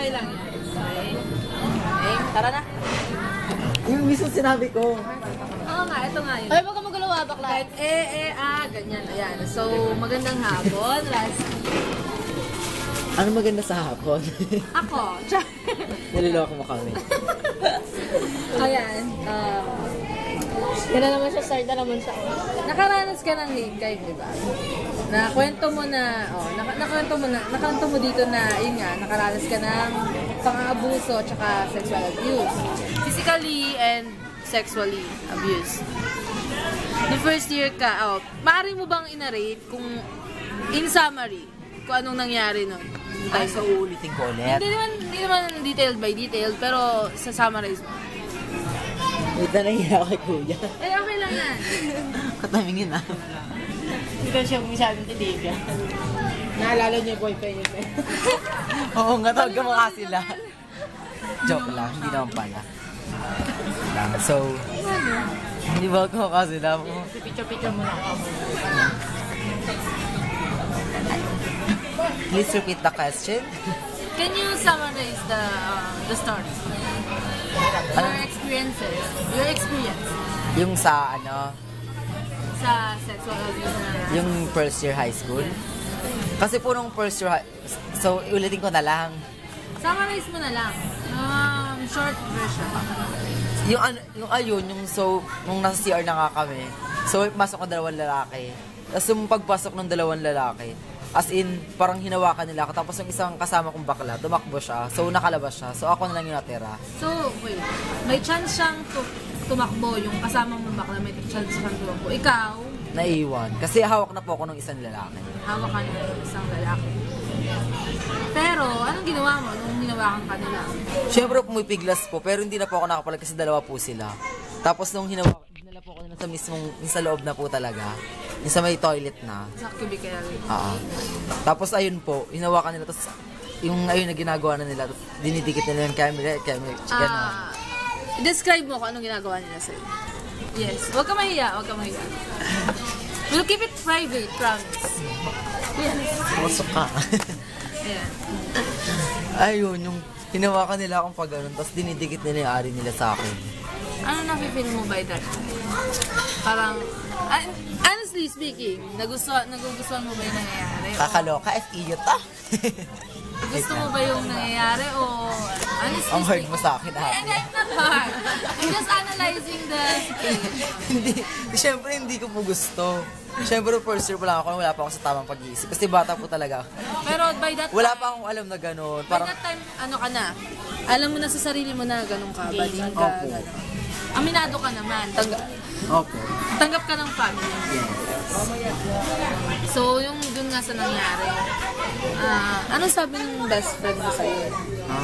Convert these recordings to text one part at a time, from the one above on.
Okay lang yan. Okay. Okay, tara na. Yung mismo sinabi ko. Oo nga, ito nga yun. Ay, wag ka magalawa, bakla. Kahit ganyan. Ayan. So, magandang hapon, Rusty. Ano maganda sa hapon? Ako. Nililoko mo kami. Ayan. Yan na naman siya, start na naman siya. Nakaranas ka ng hate crime, di ba? Nakwento mo dito na, yun nga, nakaranas ka ng pang-abuso at saka sexual abuse. Physically and sexually abuse. The first year ka, maaari mo bang inarate kung, in summary, kung anong nangyari nun? Ay, so uulitin ko ulit. Hindi naman detailed by detailed, pero sa summarize mo. Wait na nahiya kay kuya. Okay lang yan. Katamingin na. Hindi ka siya masyadong titiga. Naalala niya boyfriend niya. Oo nga, tawag ka mga sila. Joke lang, hindi naman pala. So, hindi ba ako sila mo? Picture-picture mo lang ako. Please repeat the question. Can you summarize the story? Your experiences. Your experience. Yung sa ano? Sa sexual abuse na... Yung first year high school. Kasi po nung first year so ulitin ko na lang. Summarize mo na lang. Short version. Yung nung nasa CR na nga kami. So pasok ng dalawang lalaki. Tapos yung pagpasok ng dalawang lalaki, as in, parang hinawakan nila ako. Tapos yung isang kasama kong bakla, tumakbo siya. So, nakalabas siya. So, ako na lang yung natira. So, wait. May chance siyang tumakbo. Yung kasama mong bakla, may chance siyang tumakbo. Ikaw? Naiwan. Kasi hawak na po ako ng isang lalaki. Hawak ka na ng isang lalaki. Pero, anong ginawa mo nung hinawakan ka nila? Siyempre, pumipiglas po. Pero hindi na po ako nakapalag kasi dalawa po sila. Tapos, nung hinawakan, dinala po ako nila sa mismong, sa loob na po talaga. Yung sa may toilet na. Sa cubicle. Tapos ayun po, hinawakan nila. Tapos yung ayun na ginagawa na nila. Tapos dinidikit nila yung camera. Describe mo kung anong ginagawa nila sa'yo. Yes. Huwag ka mahiya. We'll keep it private, promise. Yes. Pusok ka. Ayan. Ayun, yung hinawakan nila akong pag ganun. Tapos dinidikit nila yung ari nila sa akin. Ano na-feel mo by that? Parang... honestly speaking, nagugustuhan mo ba yung nangyayari? Kakaloka, FEB to. Gusto mo ba yung nangyayari o honestly ang hard mo sa akin, ate. I'm not hard. I'm just analyzing the situation. Siyempre, hindi ko po gusto. Siyempre, first year pa lang ako, wala pa ako sa tamang pag-iisip. Kasi bata po talaga. Pero by that time, wala pa akong alam na gano'n. By that time, ano ka na? Alam mo na sa sarili mo na gano'n ka, bading ka, gano'n. Aminado ka naman. Tanggap ka ng family. Yes. So, yung dun nga sa nangyari, ano sabi ng best friend mo sa'yo?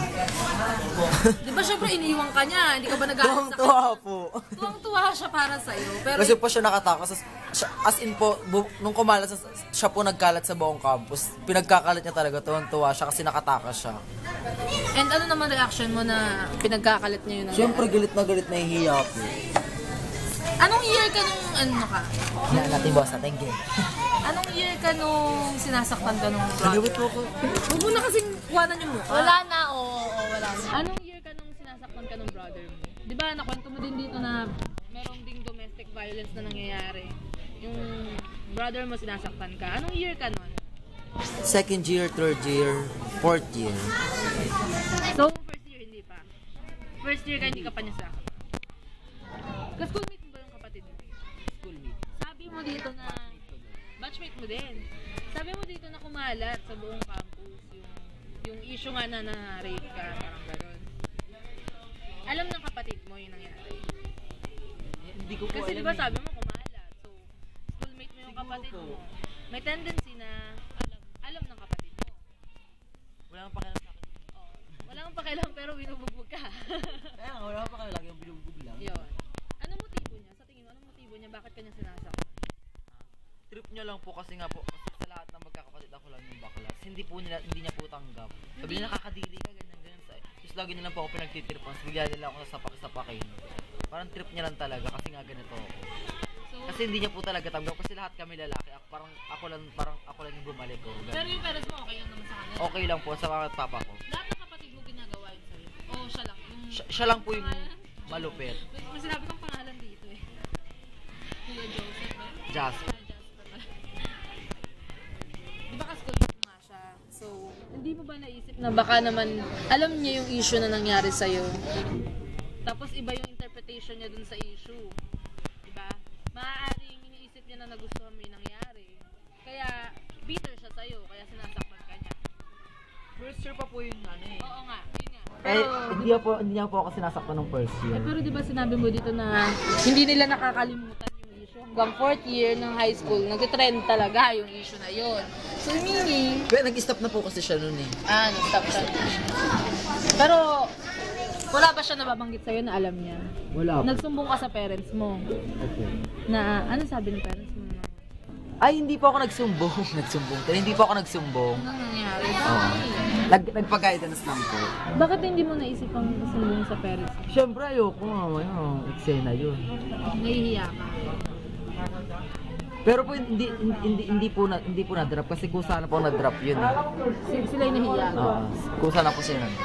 Di ba syempre iniiwan ka niya? Hindi ka ba nag-aalis sa Tuwang-tuwa po. Tuwang-tuwa siya para sa'yo. Pero Kasi po siya nakatakas. As in po, nung kumalat, siya po nagkalat sa buong campus. Pinagkakalat niya talaga, tuwang-tuwa siya kasi nakatakas siya. And ano naman reaction mo na pinagkakalat niya yun? Siyempre, galit na nahihiya po. Anong year ka nung ano ka? Yan natin, boss. Thank you. Anong year ka nung sinasaktan ka nung Nagawit brother? mo ko. Huwag mo na kasing kuwanan yung mukha. Wala na, wala na. Anong year ka nung sinasaktan ka ng brother mo? Di ba, nakwento mo din dito na merong ding domestic violence na nangyayari. Yung brother mo sinasaktan ka. Anong year ka nun? Second year, third year, fourth year. So, first year hindi pa. First year ka hindi ka pa niya saktan. Ka-schoolmate mo ba yung kapatid mo? Schoolmate. Sabi mo dito na batchmate mo din. Sabi mo dito na kumalat sa buong campus yung issue nga na na-rape ka, parang gano'n. Alam ng kapatid mo yung nangyari. Hindi ko po Kasi alam. diba sabi mo kumalat. So, schoolmate mo yung kapatid mo. May tendency na alam ng kapatid mo. Wala kang pakialam sa akin. Oh, wala kang pakialam pero binubugbog ka. Kaya nga, wala kang pakialam. Yung binugbog lang. Yun. Anong motibo niya? Sa tingin mo, anong motibo niya? Bakit kanya sinasaktan? Trip niya lang po kasi nga po, kasi sa lahat ng magkakapatid ako lang yung bakla. Hindi niya po tanggap. Sabi niya nakakadili ka, ganyan. Tapos lagi nila po ako pinagtitripan. Bigla nila ako sapak-sapakin. Parang trip niya lang talaga kasi nga ganito ako. Kasi hindi niya po talaga tanggap kasi lahat kami lalaki. Parang ako lang yung bumalik ko. Pero yung parents mo okay lang naman sa kanila? Okay lang po sa mga papa ko. Lahat ng kapatid mo siya lang. Siya lang po yung malupit. May sinabi kong pangalan dito eh. Kuya Joseph ba? Jasper. Di ba ka-school mo nga siya? So, hindi mo ba naisip na baka naman alam niya yung issue na nangyari sa'yo? Tapos iba yung interpretation niya dun sa issue. Diba? Maaaring iniisip niya na nagustuhan mo yung nangyari. Kaya, bitter siya sa'yo. Kaya sinasaktan ka niya. First year pa po yung ano eh. Oo nga, yun nga. Hindi niya po ako sinasaktan ng first year. Pero diba sinabi mo dito na hindi nila nakakalimutan yung issue. Hanggang 4th year ng high school, nag-trend talaga yung issue na yun. So, meaning... Pero nag-stop na po kasi siya nun eh. Nag-stop siya. Pero, wala ba siya nababanggit sa'yo na alam niya? Wala po. Nagsumbong ka sa parents mo. Okay. Na, ano sabi ng parents mo? Ay, hindi po ako nagsumbong. Hindi po ako nagsumbong. Anong nangyari? Oo. Nagpag-guidance lang po. Bakit hindi mo naisip ang sumbong sa parents mo? Siyempre ayoko nga, eksena yun. Nahihiya ka. Pero po hindi po na-drop kasi kusa na po na-drop yun. Sila yung nahihiya. Kusa na po siya nun.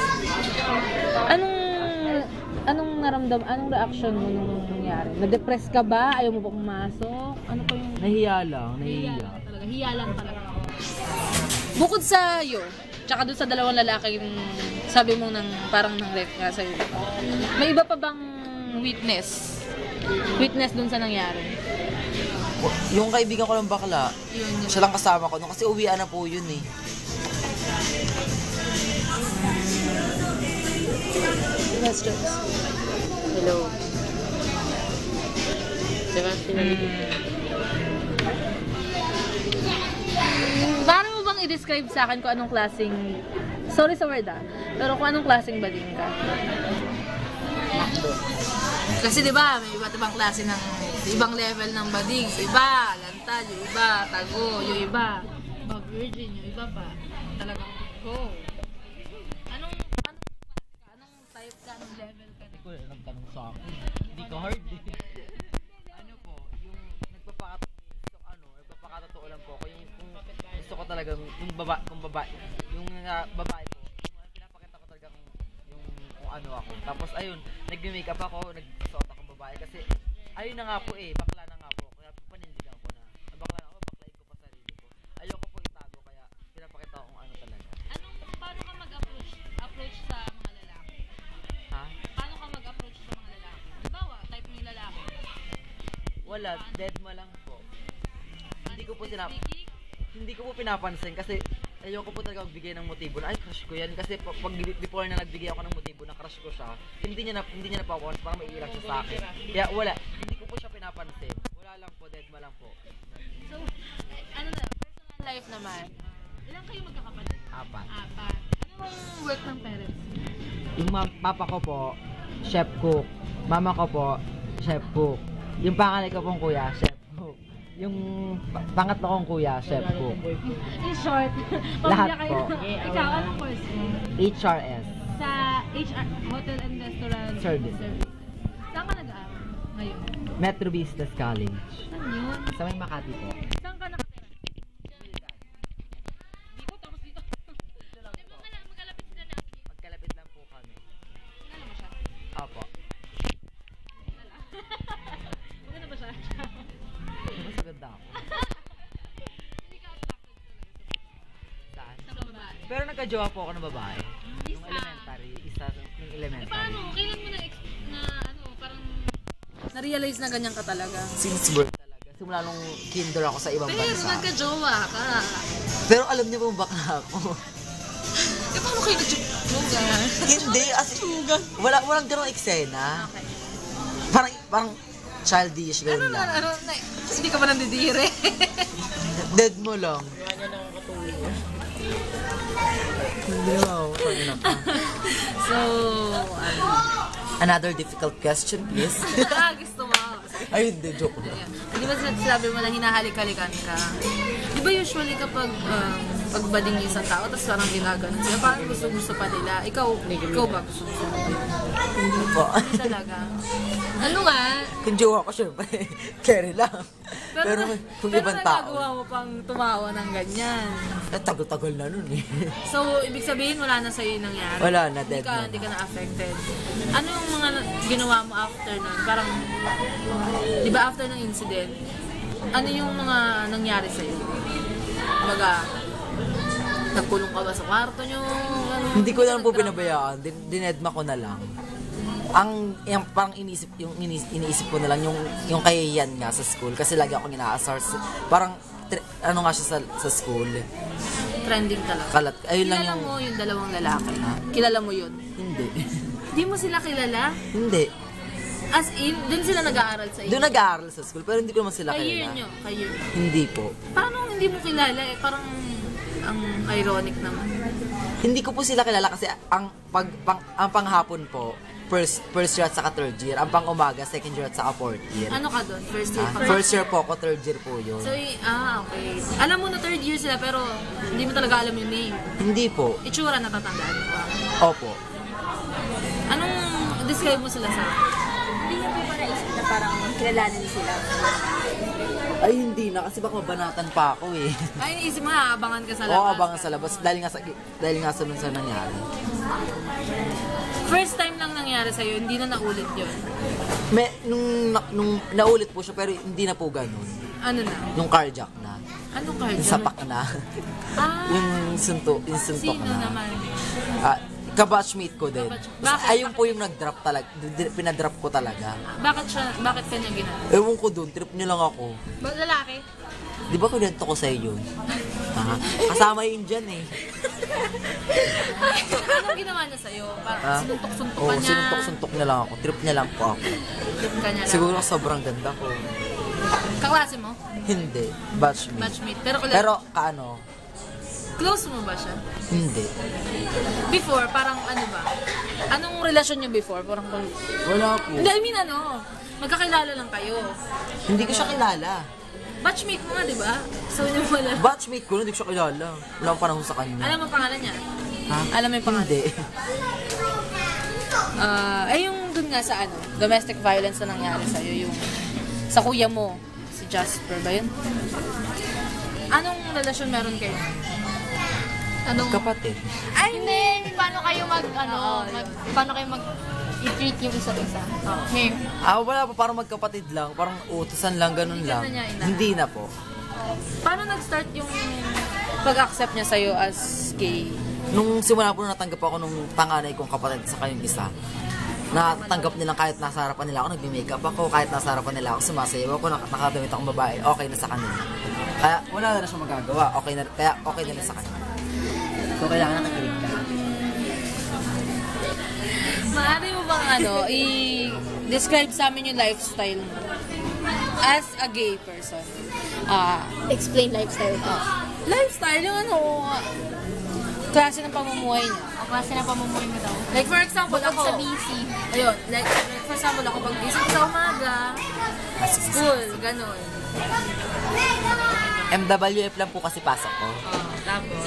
Anong reaction mo nung nangyari? Na-depress ka ba? Ayaw mo ba pumasok? Ano pa yung... Nahiya lang. Talaga. Hiya lang talaga. Bukod sa iyo, tsaka doon sa dalawang lalaki yung sabi mo parang nang ref nga sa'yo. May iba pa bang witness? Witness doon sa nangyari? Yung kaibigan ko lang bakla, Yun. siya lang kasama ko. Kasi uwian na po yun eh. Questions. Hello. Diba? Paano mo bang i-describe sa akin kung anong klaseng... Sorry sa word pero kung anong klaseng bading ka? Kasi di ba may iba't ibang klase ng ibang level ng bading. Yung iba, lantad, yung iba, tago, yung iba, virgin, yung iba pa. Talagang go. Anong type ka, anong level ka? Hindi ko nagtanong sa akin. Hindi ko hard eh. Ano po, yung nagpapakatotoo lang po ako. Yung gusto ko talagang, yung babae po, pinapakita ko talaga kung ano ako. Tapos ayun, nag-makeup ako, nagsuot akong babae kasi ayun na nga po bakla na nga po. Kaya panindigan ko na. Bakla na ako, baklain ko pa sarili ko. Ayoko po itago kaya pinapakita ko kung ano talaga. Paano ka mag-approach sa mga lalaki? Ha? Paano ka mag-approach sa mga lalaki? Halimbawa, type mo yung lalaki. Wala, dead ma lang po. Hindi ko po pinapansin kasi ayoko po talaga magbigay ng motibo na ay crush ko yan kasi pag before na nagbigay ako ng motibo na crush ko siya, hindi niya na pa ako parang maiilang siya sa akin. Kaya wala, hindi ko po siya pinapansin. Wala lang po, dead ma lang po. So, personal life naman. Ilan kayo magkakapatid? 4. Anong work ng parents? Yung papa ko po, chef cook. Mama ko po, chef cook. Yung panganay ko pong kuya, chef cook. Yung pangatlo kong kuya, chef cook. In short, Lahat kayo. po. Ikaw, anong course mo? HRS. Sa HR, Hotel and Restaurant Service. Saan ka nag-aaral ngayon? Metro Business College. Saan yun? Sa may Makati po. Saan ka nakatira? Dito, tapos dito. Magkalapit sila na. Magkalapit lang po kami. Ano mo siya? Opo. Maganda ba siya? Mas maganda ako. Hindi ka attracted Saan? sa babae. Pero nagka-jowa po ako ng babae. Yung elementary. Yung elementary. Paano? Kailan mo parang na-realize na ganyan ka talaga? Since birth talaga. Simula nung kinder ako sa ibang Pero bansa. nagka-jowa ka. Pero alam niyo po bakla ako. Paano kayo nag-jowa? Hindi. Walang ganong eksena. Okay. Parang childish. Ganun lang. Hindi ka ba nandidire? Dead mo lang. Hindi mo. So, Another difficult question, please. gusto mo. Ay, hindi. Joke lang. Di ba sinabi mo na hinahalik-halikan ka? Di ba usually kapag pagbading isang tao, tapos parang ginaganon sila, parang gusto-gusto pa nila. Ikaw ba gusto mo? Hindi po. Hindi talaga. Ano nga? Kung jowa ko, syempre, carry lang. Pero kung pero ibang tao. nagagawa mo pang tumawa ng ganyan. Tagal-tagal na nun eh. So, ibig sabihin, wala na sa'yo yung nangyari? Wala na, dead Hindi ka na affected. Ano yung mga ginawa mo after nun? Parang, di ba after ng incident, ano yung mga nangyari sa'yo? Baga, nagkulong ka ba sa kwarto nyo? Hindi ko lang po pinabayaan. Dinedma ko na lang. Yung parang iniisip ko na lang yung kayayan nga sa school kasi lagi ako gina-asar. Parang ano nga siya sa school. Trending talaga. Kalat. Ayun lang Kilala mo yung dalawang lalaki? Kilala mo yun? Hindi. Hindi mo sila kilala? Hindi. As in, dun sila nag-aaral sa inyo? Doon nag-aaral sa school pero hindi ko naman sila Kay-year kilala. nyo? Kay-year nyo? Hindi po. Paano hindi mo kilala? Parang ang ironic naman. Hindi ko po sila kilala kasi ang panghapon po first year at saka third year. Ang pang-umaga, second year at saka fourth year. Ano ka doon? First year pa? First year po ako, third year po yun. So, okay. Alam mo na third year sila pero hindi mo talaga alam yung name. Hindi po. Itsura natatandaan mo ba? Opo. Anong describe mo sila sa akin? Hindi niyo po ba naisip na parang kilalanin sila? Ay, hindi na. Kasi baka mabanatan pa ako eh. Ay, isip mo, aabangan ka sa labas. Oo, abangan sa labas. Dahil nga sa nun sa nangyari. First time lang nangyari sa'yo, hindi na naulit yun. Nung naulit po siya, pero hindi na po ganun. Ano na? Nung carjack na. Anong card? Yung sapak na. yung suntok Sino na. naman? Kabatchmate ko din. Bakit? Ayun po yung nag-drop talaga. Pinadrop ko talaga. Bakit kanya ginagawa? Ewan ko dun, trip niya lang ako. Lalaki? Di ba kunento ko sa'yo yun? Kasama yun dyan eh. Anong ginawa niya sa'yo? Parang sinuntok-suntok ka niya? Sinuntok-suntok niya lang ako. Trip niya lang po ako. Trip ka niya lang? Siguro sobrang ganda ko. Kaklase mo? Hindi. Batchmate. Batchmate. Pero kaano? Close mo ba siya? Hindi. Before, parang ano ba? Anong relasyon niyo before? Parang Wala po. Hindi, I mean ano? Magkakilala lang kayo. Hindi ko siya kilala. Batchmate mo nga, di ba? So, hindi mo wala. Batchmate ko, hindi ko siya kilala. Wala akong panahon sa kanya. Alam mo pangalan niya? Ha? Alam mo yung pangalan? Hindi. Yung dun nga sa ano, domestic violence na nangyari sa'yo, yung sa kuya mo, si Jasper ba yun? Anong relasyon meron kayo? Anong... Kapatid. Ay, hindi! Paano kayo paano kayo i-treat yung isa't isa? Here. Wala pa, parang magkapatid lang. Parang utusan lang, ganun Hindi ka lang. na niya ina? Hindi na po. Paano nag-start yung pag-accept niya sa'yo as gay? Nung simula po natanggap ako nung panganay kong kapatid sa kayong isa, natanggap nilang kahit nasa harapan nila ako, nagme-makeup ako, kahit nasa harapan nila ako, sumasayaw ako, nakadamit akong babae, okay na sa kanila. Kaya wala na siya magagawa, okay na sa kanila. So kailangan nakikinig ka. Maaari mo bang i-describe sa amin yung lifestyle mo as a gay person? Explain lifestyle ko. Lifestyle yung klase ng pamumuhay niya. O kasi na pamumuhay mo daw. Like for example, Bukod ako, sa BC. ayun, like for example, ako pag gising sa umaga, school, ganun. MWF lang po kasi pasok ko. Tapos,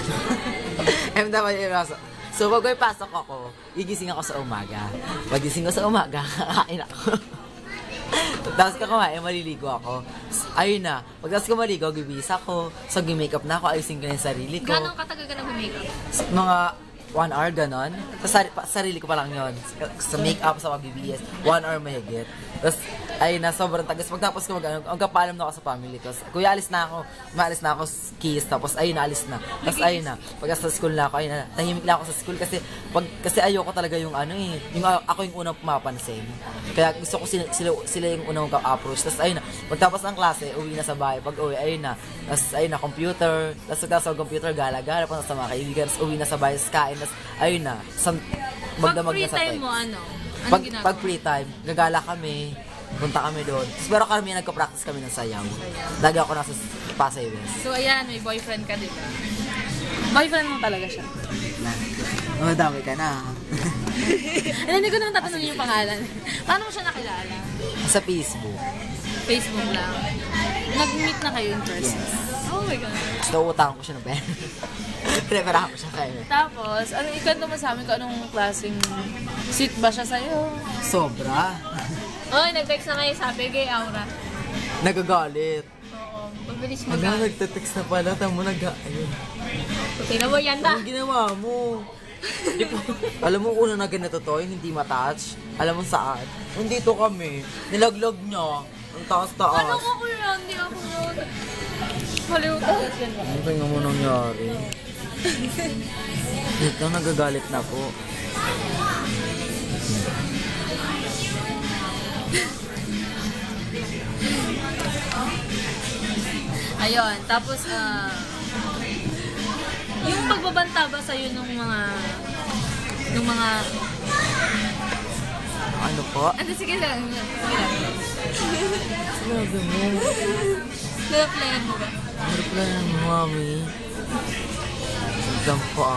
MWF pasok. So pag may pasok ako, gigising ako sa umaga. Pag gising ko sa umaga, kakain ako. Tapos ko kumain, maliligo ako. Ayun na, pagkatapos ko maligo, gibis ako. So gi-makeup na ako, ayusin ko na yung sarili ko. Gano'ng katagal ka nag-makeup? Mga 1 hour, ganon. Sa sarili ko pa lang yun. Sa make-up, sa pag-BBS, 1 hour mahigit. Tapos, ayun na, sobrang tagas. Pagtapos ko ang kapaalam na ako sa family ko. Kuya, alis na ako. Maalis na ako kiss. Tapos, ayun na, alis na. Tapos, ayun na. Pagka sa school na ako, ayun na. Tahimik lang ako sa school kasi ayoko talaga yung yung ako yung unang pumapansin. Kaya gusto ko sila yung unang approach. Tapos, ayun na. Pagtapos ng klase, uwi na sa bahay. Pag uwi, ayun na. Tapos, ayun na, computer. Tapos, sa computer, gala-gala pa sa mga kaibigan. Tapos, uwi na sa bahay, kain. Tapos, ayun na. pag free time mo, Anong ginagawa? Pag free time, gagala kami, punta kami doon. Pero kami nagka-practice kami ng sayaw. Lagi ako nasa Pasay West. So ayan, may boyfriend ka diba? Boyfriend mo talaga siya? Dami ka na. Hindi ko naman tatanungin yung pangalan. Paano mo siya nakilala? Sa Facebook. Facebook lang. Nag-meet na kayo in person? Yes. Oh my God. So, utang ko siya ng pera. Preparahan ko siya kayo. Tapos, ikwento mo sa amin kung anong klaseng sweet ba siya sa'yo? Sobra. Oy, nag-text na kayo sabi kay Aura. Nagagalit. Oo, mabilis Ano, nagte-text na pala. Tamo ayun. Tingnan mo yan na. Anong ginawa mo? Di po. Alam mo kung na ganito to, yung hindi matouch. Alam mo saan? Nandito kami. Nilaglag niya. Ang taas-taas. Ano ko yun? Hindi ako yun. Malimutan. Ano tingnan mo nangyari? Dito, nagagalit na po. Ayun, tapos, yung pagbabanta ba sa'yo nung mga, Ano po? ano, sige lang, Sabi mo. na-applyan mo ba? Reply ng mami. Sagdang po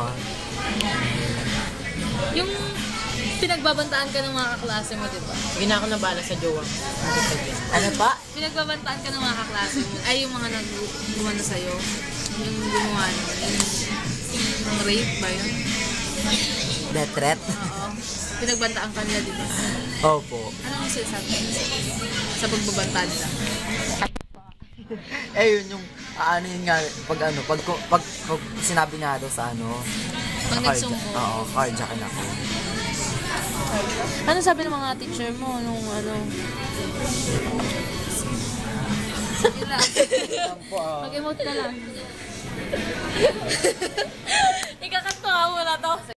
Yung pinagbabantaan ka ng mga kaklase mo, di ba? Sige na ako nabala sa jowa. Ano pa? Pinagbabantaan ka ng mga kaklase mo, ay yung mga nag-gumano sa'yo, yung gumawa yung rape ba yun? Death threat? Oo. Pinagbantaan ka nila, di ba? Opo. Ano ang sinasabi mo sa pagbabantaan nila? Yun yung, ano yun nga, pag sinabi nga daw sa Pag nagsumpo. Oo, carjacking ako. Ano sabi ng mga teacher mo nung Sige lang. Mag-emote ka lang. Ikakatuwa mo na to.